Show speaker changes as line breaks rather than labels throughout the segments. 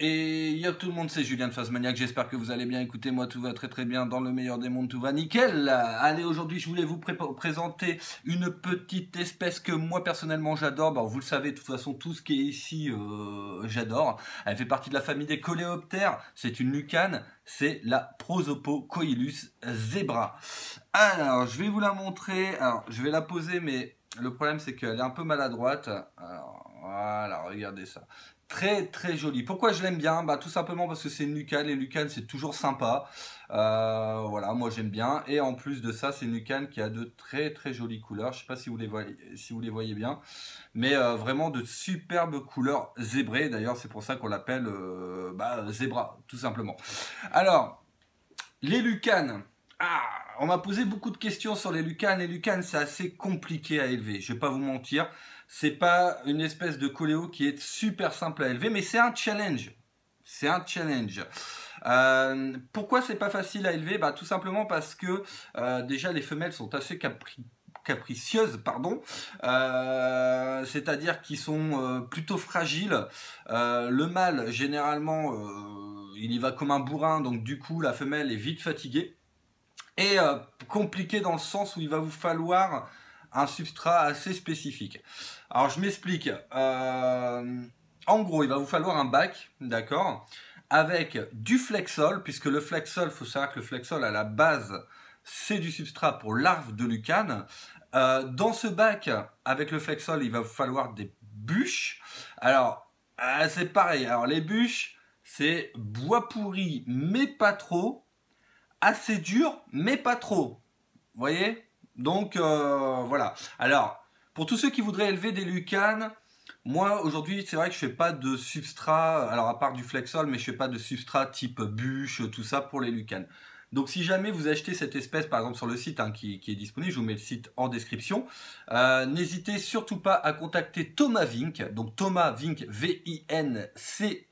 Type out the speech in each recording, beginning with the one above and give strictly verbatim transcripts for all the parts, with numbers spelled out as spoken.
Et yo tout le monde, c'est Julien de Phasmaniac, j'espère que vous allez bien. Écoutez, moi tout va très très bien, dans le meilleur des mondes tout va nickel. Allez, aujourd'hui je voulais vous présenter une petite espèce que moi personnellement j'adore. Bon, vous le savez, de toute façon tout ce qui est ici euh, j'adore. Elle fait partie de la famille des coléoptères, c'est une lucane, c'est la Prosopocoilus zebra. Alors je vais vous la montrer, alors je vais la poser mais le problème c'est qu'elle est un peu maladroite. Alors voilà, regardez ça. Très très joli. Pourquoi je l'aime bien? Bah tout simplement parce que c'est une lucane. Les lucanes c'est toujours sympa. Euh, voilà, moi j'aime bien. Et en plus de ça, c'est une lucane qui a de très très jolies couleurs. Je sais pas si vous les voyez, si vous les voyez bien, mais euh, vraiment de superbes couleurs zébrées. D'ailleurs, c'est pour ça qu'on l'appelle euh, bah, zébra, tout simplement. Alors, les lucanes. Ah, on m'a posé beaucoup de questions sur les lucanes. Les lucanes, c'est assez compliqué à élever. Je vais pas vous mentir. C'est pas une espèce de coléo qui est super simple à élever, mais c'est un challenge. C'est un challenge. Euh, pourquoi c'est pas facile à élever? Bah, tout simplement parce que euh, déjà les femelles sont assez capri capricieuses, pardon. Euh, c'est-à-dire qu'ils sont euh, plutôt fragiles. Euh, le mâle, généralement, euh, il y va comme un bourrin, donc du coup la femelle est vite fatiguée. Et euh, compliqué dans le sens où il va vous falloir un substrat assez spécifique. Alors je m'explique. Euh, en gros, il va vous falloir un bac, d'accord, avec du flexol, puisque le flexol, il faut savoir que le flexol à la base, c'est du substrat pour larves de lucane. Euh, dans ce bac, avec le flexol, il va vous falloir des bûches. Alors, euh, c'est pareil. Alors les bûches, c'est bois pourri, mais pas trop. Assez dur, mais pas trop. Vous voyez? Donc, euh, voilà. Alors, pour tous ceux qui voudraient élever des lucanes, moi, aujourd'hui, c'est vrai que je fais pas de substrat, alors à part du flexol, mais je fais pas de substrat type bûche, tout ça pour les lucanes. Donc, si jamais vous achetez cette espèce, par exemple, sur le site hein, qui, qui est disponible, je vous mets le site en description, euh, n'hésitez surtout pas à contacter Thomas Vink, donc Thomas Vink, V I N C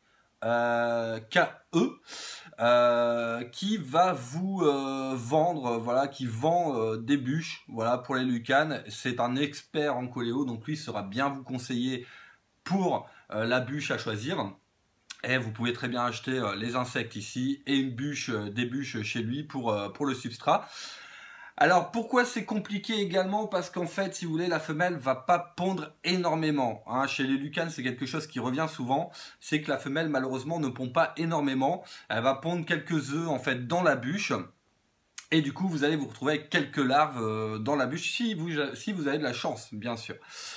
K E, Euh, qui va vous euh, vendre, voilà, qui vend euh, des bûches, voilà, pour les lucanes. C'est un expert en coléo, donc lui saura bien vous conseiller pour euh, la bûche à choisir. Et vous pouvez très bien acheter euh, les insectes ici et une bûche, euh, des bûches chez lui pour, euh, pour le substrat. Alors pourquoi c'est compliqué également? Parce qu'en fait, si vous voulez, la femelle va pas pondre énormément. Hein. Chez les lucanes, c'est quelque chose qui revient souvent. C'est que la femelle, malheureusement, ne pond pas énormément. Elle va pondre quelques œufs en fait dans la bûche. Et du coup, vous allez vous retrouver avec quelques larves euh, dans la bûche, si vous, si vous avez de la chance, bien sûr.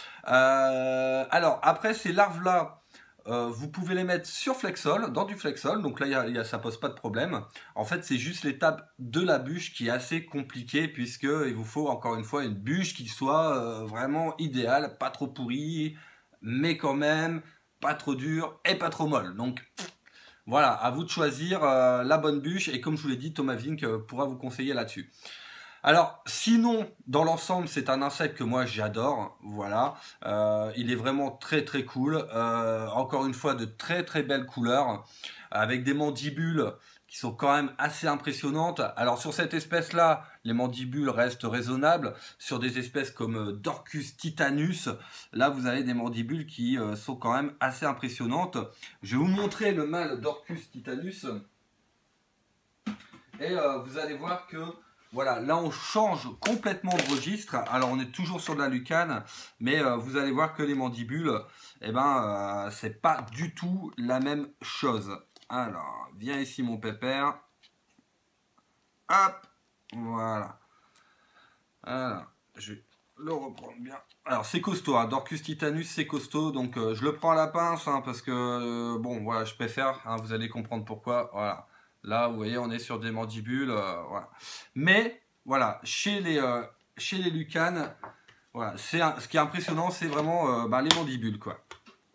Euh, alors, après ces larves-là, Euh, vous pouvez les mettre sur flexol, dans du flexol, donc là y a, y a, ça pose pas de problème. En fait c'est juste l'étape de la bûche qui est assez compliquée, puisque il vous faut encore une fois une bûche qui soit euh, vraiment idéale, pas trop pourrie, mais quand même pas trop dure et pas trop molle. Donc voilà, à vous de choisir euh, la bonne bûche, et comme je vous l'ai dit, Thomas Vink euh, pourra vous conseiller là-dessus. Alors, sinon, dans l'ensemble, c'est un insecte que moi j'adore, voilà, euh, il est vraiment très très cool, euh, encore une fois de très très belles couleurs, avec des mandibules qui sont quand même assez impressionnantes. Alors sur cette espèce-là, les mandibules restent raisonnables. Sur des espèces comme Dorcus titanus, là vous avez des mandibules qui euh, sont quand même assez impressionnantes. Je vais vous montrer le mâle Dorcus titanus, et euh, vous allez voir que voilà, là on change complètement de registre. Alors on est toujours sur de la lucane, mais euh, vous allez voir que les mandibules, eh ben, euh, c'est pas du tout la même chose. Alors, viens ici mon pépère. Hop, voilà. Alors, je vais le reprendre bien. Alors c'est costaud, hein. Dorcus titanus c'est costaud, donc euh, je le prends à la pince, hein, parce que, euh, bon, voilà, je préfère, hein, vous allez comprendre pourquoi, voilà. Là, vous voyez, on est sur des mandibules, euh, voilà. Mais, voilà, chez les, euh, chez les lucanes, voilà, c'est ce qui est impressionnant, c'est vraiment euh, bah, les mandibules, quoi.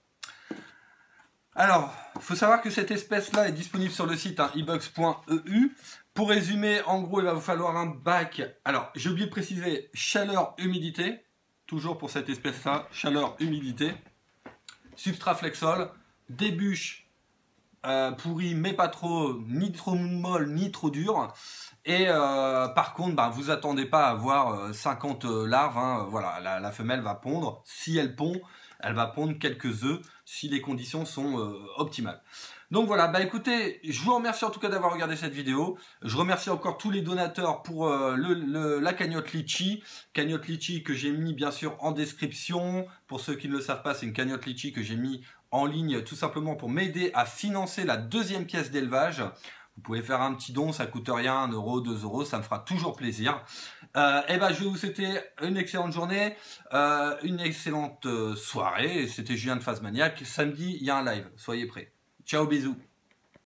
Alors, il faut savoir que cette espèce-là est disponible sur le site hein, ibugs point E U. Pour résumer, en gros, il va vous falloir un bac. Alors, j'ai oublié de préciser, chaleur, humidité. Toujours pour cette espèce-là, chaleur, humidité. Substrat flexol, des bûches. Euh, pourri mais pas trop, ni trop molle ni trop dur, et euh, par contre bah, vous attendez pas à avoir euh, cinquante larves, hein. Voilà, la, la femelle va pondre, si elle pond elle va pondre quelques œufs si les conditions sont euh, optimales. Donc voilà, bah écoutez, je vous remercie en tout cas d'avoir regardé cette vidéo. Je remercie encore tous les donateurs pour euh, le, le, la cagnotte Litchi. Cagnotte Litchi que j'ai mis bien sûr en description. Pour ceux qui ne le savent pas, c'est une cagnotte Litchi que j'ai mis en ligne tout simplement pour m'aider à financer la deuxième pièce d'élevage. Vous pouvez faire un petit don, ça coûte rien, un euro, deux euros, ça me fera toujours plaisir. Euh, et ben, je vais vous souhaiter une excellente journée, euh, une excellente soirée. C'était Julien de Phase Maniaque. Samedi, il y a un live, soyez prêts. Ciao, bisous.